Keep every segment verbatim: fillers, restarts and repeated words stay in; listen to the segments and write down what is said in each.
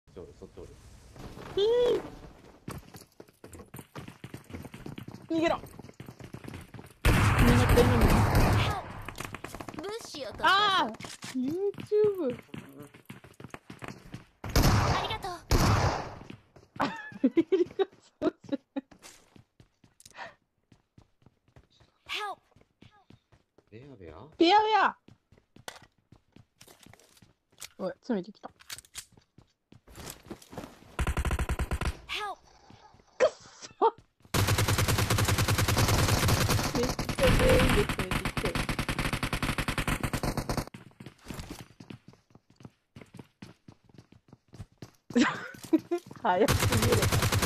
そっちおる、そっちおる。 逃げろ。みんなってるのに。 物資をとああ YouTube。 ありがとう。 アメリカそうじゃない。 Help! ベアベアベアベア。おい、詰めてきた。 Help! くっそ。めっちゃ全員で詰めてきてる。早すぎる。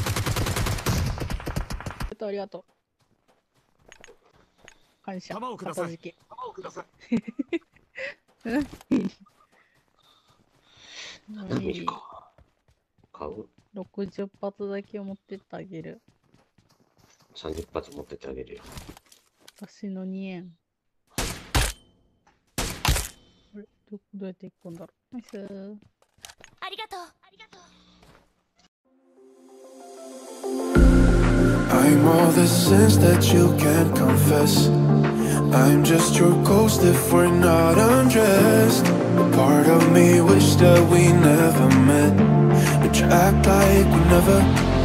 ありがとう。感謝。 弾をください。 片付け。 弾をください。 花火か。買うろくじゅっ発だけ持ってってあげる。 さんじゅっ発持ってってあげるよ。 私のにえん。あれ、ど、どうやって行くんだろう。ナイスー。 ありがとう。ありがとう。 I'm all the sins that you can't confess. I'm just your ghost if we're not undressed. A part of me wish that we never met, but you act like we never